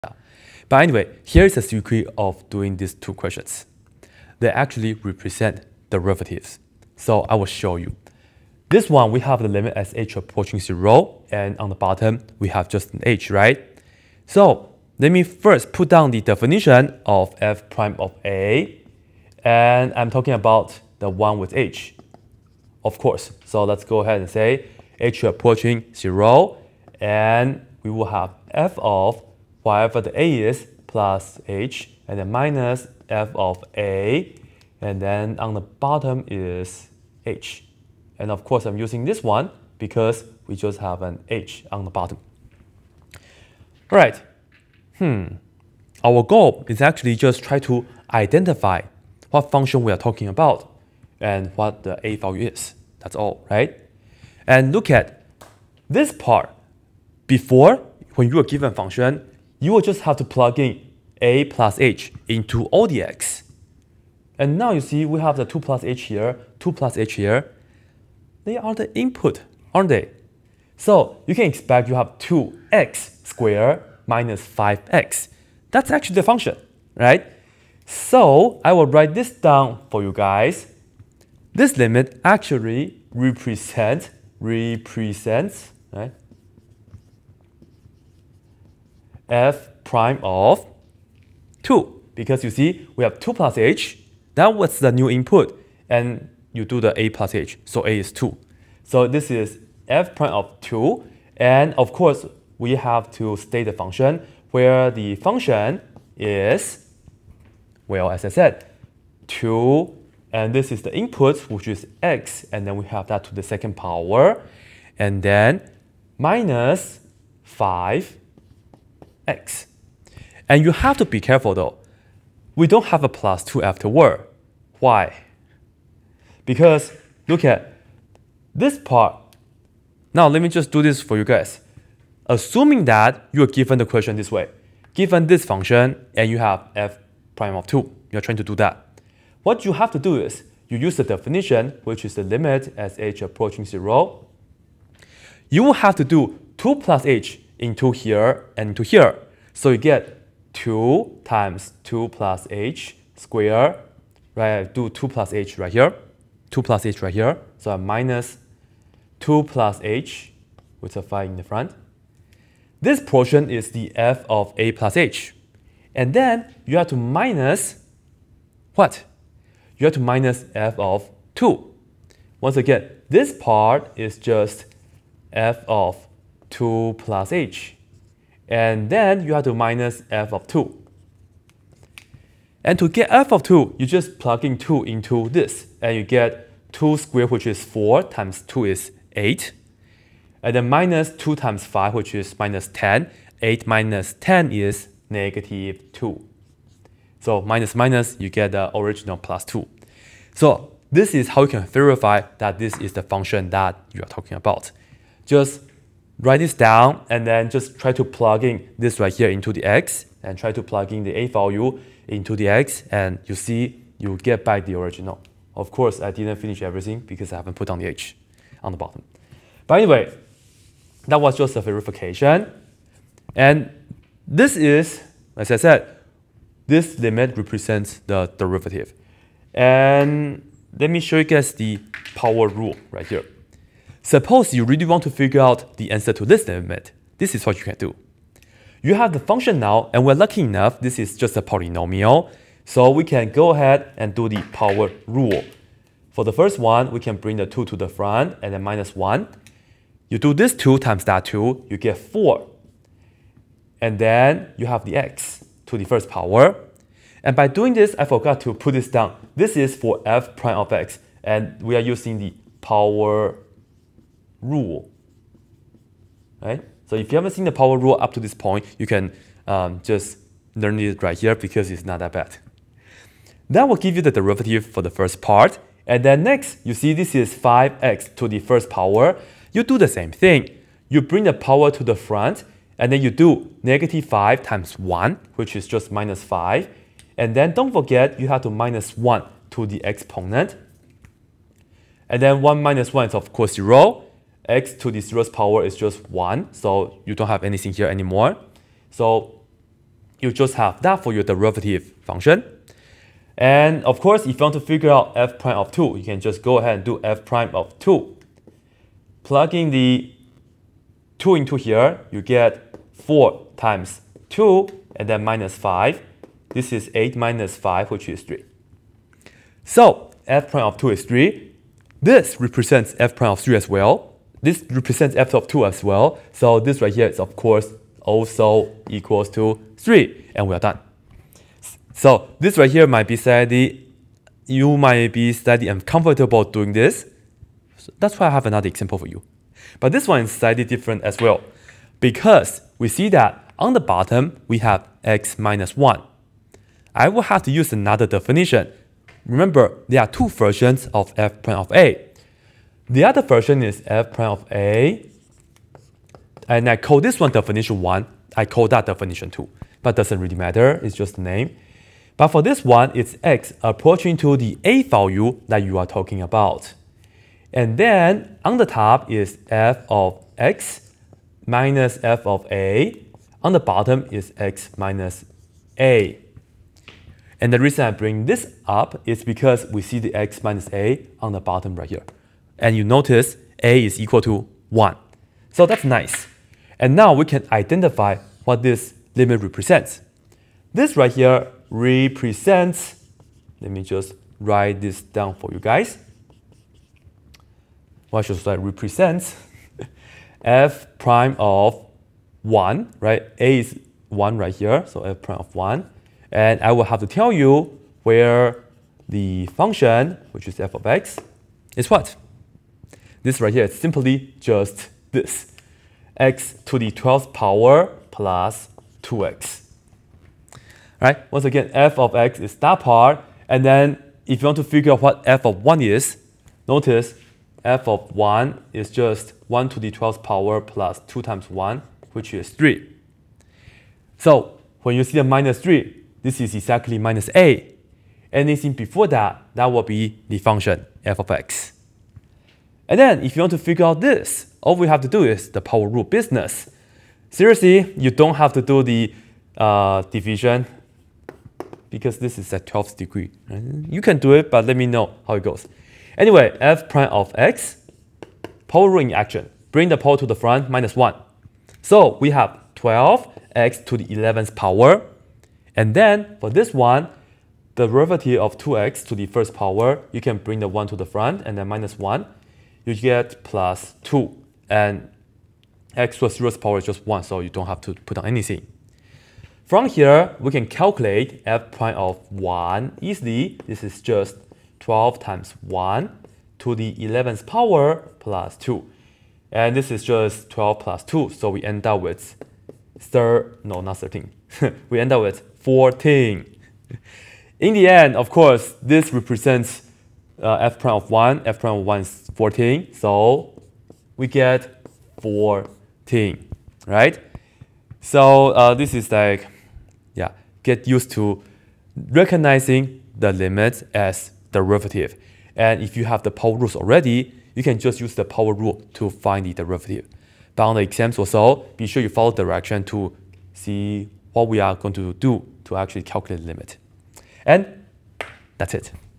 But anyway, here is the secret of doing these two questions. They actually represent derivatives. So I will show you. This one, we have the limit as h approaching 0, and on the bottom, we have just an h, right? So let me first put down the definition of f prime of a, and I'm talking about the one with h, of course. So let's go ahead and say h approaching 0, and we will have f of whatever the a is plus h, and then minus f of a, and then on the bottom is h. And of course, I'm using this one because we just have an h on the bottom. All right. Our goal is actually just try to identify what function we are talking about and what the a value is. That's all, right? And look at this part. Before, when you are given a function, you will just have to plug in a plus h into all the x. And now you see we have the 2 plus h here, 2 plus h here. They are the input, aren't they? So you can expect you have 2x squared minus 5x. That's actually the function, right? So I will write this down for you guys. This limit actually represents, right, f prime of 2. Because you see, we have 2 plus h. That was the new input. And you do the a plus h, so a is 2. So this is f prime of 2, and of course, we have to state the function where the function is, well, as I said, 2, and this is the input, which is x, and then we have that to the second power, and then minus 5x. And you have to be careful though. We don't have a plus 2 afterward. Why? Because look at this part. Now let me just do this for you guys. Assuming that you are given the question this way, given this function and you have f prime of 2, you're trying to do that. What you have to do is you use the definition, which is the limit as h approaching 0. You will have to do 2 plus h into here and into here. So you get 2 times 2 plus h squared, right? Do 2 plus h right here. 2 plus h right here, so minus 2 plus h with a 5 in the front. This portion is the f of a plus h. And then you have to minus what? You have to minus f of 2. Once again, this part is just f of 2 plus h. And then you have to minus f of 2. And to get f of 2, you just plug in 2 into this, and you get 2 squared, which is 4, times 2 is 8. And then minus 2 times 5, which is minus 10. 8 minus 10 is negative 2. So minus minus, you get the original plus 2. So this is how you can verify that this is the function that you are talking about. Just write this down, and then just try to plug in this right here into the x, and try to plug in the a value into the x, and you see you get back the original. Of course, I didn't finish everything because I haven't put down the h on the bottom. But anyway, that was just a verification. And this is, as I said, this limit represents the derivative. And let me show you guys the power rule right here. Suppose you really want to figure out the answer to this limit. This is what you can do. You have the function now, and we're lucky enough, this is just a polynomial. So we can go ahead and do the power rule. For the first one, we can bring the 2 to the front, and then minus 1. You do this 2 times that 2, you get 4. And then you have the x to the first power. And by doing this, I forgot to put this down. This is for f prime of x, and we are using the power rule, right? So if you haven't seen the power rule up to this point, you can just learn it right here because it's not that bad. That will give you the derivative for the first part. And then next, you see this is 5x to the first power. You do the same thing. You bring the power to the front, and then you do negative 5 times 1, which is just minus 5. And then don't forget, you have to minus 1 to the exponent. And then 1 minus 1 is of course 0. X to the 0th power is just 1, so you don't have anything here anymore. So you just have that for your derivative function. And of course, if you want to figure out f prime of 2, you can just go ahead and do f prime of 2. Plugging the 2 into here, you get 4 times 2, and then minus 5. This is 8 minus 5, which is 3. So f prime of 2 is 3. This represents f prime of 3 as well. This represents f of 2 as well. So this right here is, of course, also equals to 3. And we are done. So this right here might be slightly, you might be slightly uncomfortable doing this. So that's why I have another example for you. But this one is slightly different as well, because we see that on the bottom, we have x minus 1. I will have to use another definition. Remember, there are two versions of f prime of a. The other version is f prime of a, and I call this one definition 1. I call that definition 2, but doesn't really matter. It's just the name. But for this one, it's x approaching to the a value that you are talking about. And then on the top is f of x minus f of a. On the bottom is x minus a. And the reason I bring this up is because we see the x minus a on the bottom right here. And you notice a is equal to 1. So that's nice. And now we can identify what this limit represents. This right here represents, let me just write this down for you guys. What should I represent? F prime of 1, right? A is 1 right here, so f prime of 1. And I will have to tell you where the function, which is f of x, is what? This right here is simply just this. X to the 12th power plus 2x. Right? Once again, f of x is that part. And then if you want to figure out what f of 1 is, notice f of 1 is just 1 to the 12th power plus 2 times 1, which is 3. So when you see the minus 3, this is exactly minus a. Anything before that, that will be the function f of x. And then if you want to figure out this, all we have to do is the power rule business. Seriously, you don't have to do the division, because this is at 12th degree. You can do it, but let me know how it goes. Anyway, f prime of x, power rule in action. Bring the power to the front, minus 1. So we have 12x to the 11th power. And then for this one, the derivative of 2x to the first power, you can bring the 1 to the front and then minus 1. You get plus 2. And x to the 0th power is just 1, so you don't have to put on anything. From here, we can calculate f prime of 1 easily. This is just 12 times 1 to the 11th power plus 2. And this is just 12 plus 2, so we end up with not 13. We end up with 14. In the end, of course, this represents f prime of 1. F prime of 1 is 14, so we get 14, right? So this is like, yeah, get used to recognizing the limits as derivative. And if you have the power rules already, you can just use the power rule to find the derivative. But on the exams also, be sure you follow the direction to see what we are going to do to actually calculate the limit. And that's it.